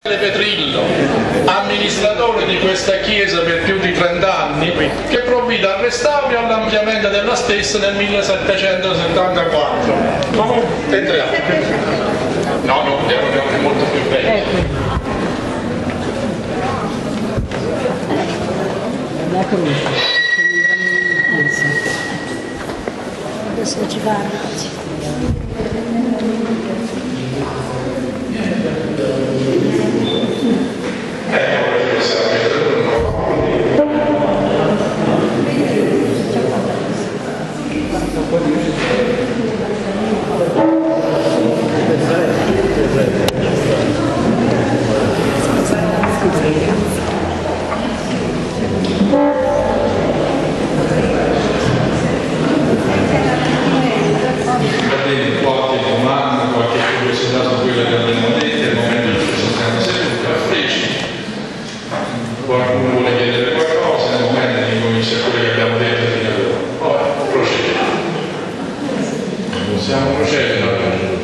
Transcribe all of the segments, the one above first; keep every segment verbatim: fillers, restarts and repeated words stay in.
Petrillo, amministratore di questa chiesa per più di trenta anni, che provvide al restauro e all'ampliamento della stessa nel millesettecentosettantaquattro. Comunque, entriamo. No, no, è molto più bello. Adesso ci parla. Qualcuno vuole chiedere qualcosa, nel momento in cui comincia quello che abbiamo detto fino ad ora. Poi procediamo. Possiamo procedere.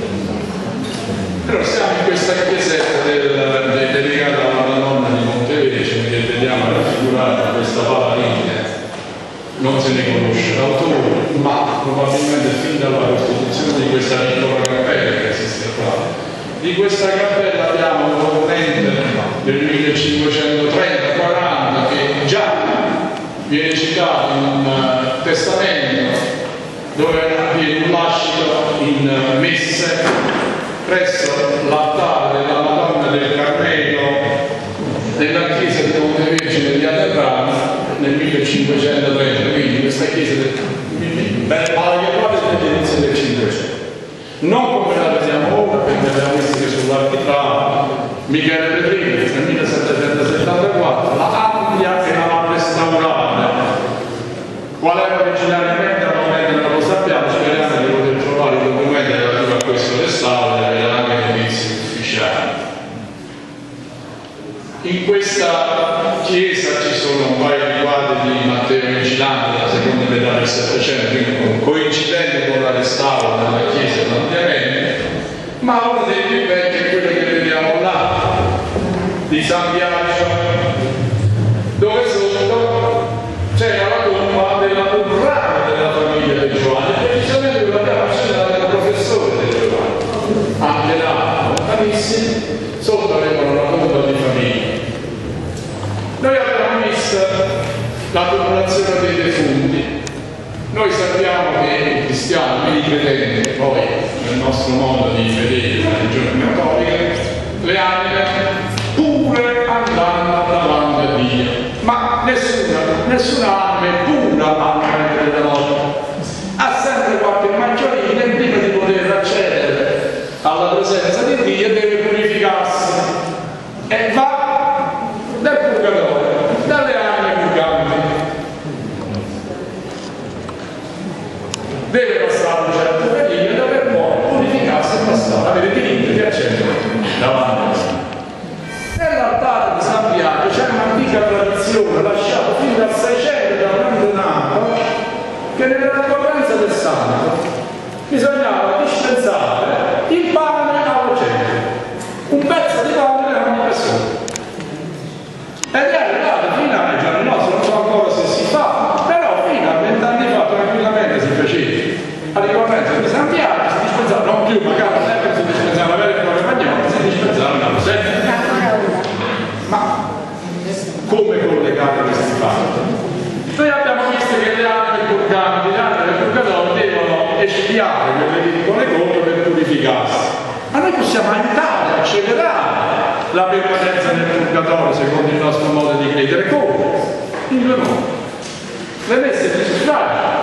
Però siamo in questa chiesetta del, del, dedicata alla Madonna di Montevecino, che vediamo raffigurata questa paladina. Non se ne conosce l'autore, ma probabilmente fin dalla costituzione di questa piccola cappella che esiste qua. Di questa cappella abbiamo un documento del millecinquecentotrenta quaranta che già viene citato in un uh, testamento dove avviene un lascito in uh, messe presso l'altare della Madonna del Carmelo della chiesa di Montevecino di Aterrana nel millecinquecentotrenta, quindi questa chiesa del dell'inizio del Cinquecento. Non come la vediamo ora, perché abbiamo visto che sull'architrave Michele Petrillo nel millesettecentosettantaquattro la amplia e la va restaurata. Qual era originariamente, al momento non lo sappiamo, speriamo di poter trovare i documenti relativi a questo restauro e avere anche notizie ufficiali. In questa chiesa ci sono un paio di quadri di Matteo Vigilante della seconda metà del Settecento, quindi coincidenti con la restauro della chiesa d'ampliamento, ma uno dei più vecchi è quello che vediamo là, di San Biagio, dove sotto c'era la tomba della Urrana della famiglia di Giovanni, precisamente quella che abbiamo citato del professore di Giovanni. Anche là, lontanissimi, sotto avevano la tomba di famiglia. Noi abbiamo visto la popolazione dei defunti. Noi sappiamo che i cristiani, quindi i credenti, poi nel nostro modo di vedere la religione cattolica, le anime pure andranno davanti a Dio, ma nessuna, nessuna anima è pura anche della volta. Ha sempre qualche maggiorina e prima di poter accedere alla presenza di Dio deve purificarsi e va dal purgatorio, dalle anime purganti. Deve passare un certo periodo per poi purificarsi e passare, avere diritto di accedere davanti a Dio. Nell'altare di San Biagio c'è un'antica tradizione lasciata fino dal seicento da Mandonato che nella ricorrenza del santo bisognava dispensare il pane alla gente, un pezzo di pane per ogni persona. Ed è arrivato fino ai giorni nostri, non so ancora se si fa, però fino a vent'anni fa tranquillamente si faceva. A ricorrenza di San Biagio si dispensava, non più magari sempre si dispensava la vera e propria magnolia, si dispensava una rosetta. Ma come collegare questi fatti? Noi abbiamo visto che le anime purganti, le anime purgatori devono espiare quelle piccole colpe per purificarsi. Ma noi possiamo aiutare, accelerare la permanenza nel purgatorio secondo il nostro modo di credere. Come? In due modi. Le messe di suffragio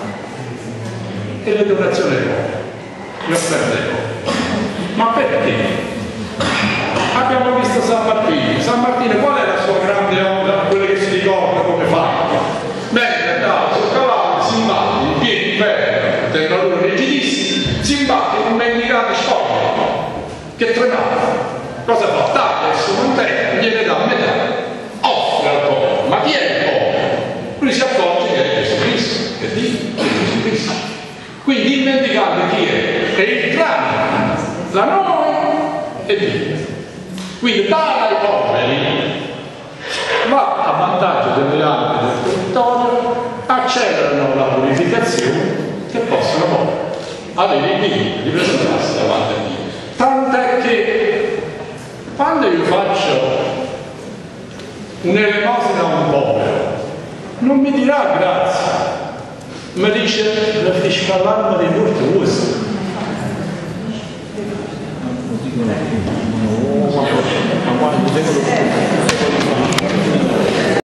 e le donazioni di le offerte. Ma perché? Abbiamo visto San Martino. San Martino qual è la sua grande opera? Quelle che si ricorda come fatto? Bene, andava sul cavallo, si imbatte in pieno inverno, temperature rigidissime, si imbatte in un mendicante sporco che tremava. Cosa fa? Taglia il suo mantello, gliene dà metà, offre al povero. Ma chi è il povero? Lui si accorge che è Gesù Cristo, che Dio, è Gesù Cristo. Quindi il mendicante chi è? È il tramite, la noi e Dio. Quindi dare ai poveri va a vantaggio delle anime del territorio, accelerano la purificazione che possono poi avere il diritto di presentarsi davanti a Dio. Tant'è che quando io faccio un'elemosina a un povero, non mi dirà grazie, mi dice preferisco parlarmi di molto gusto.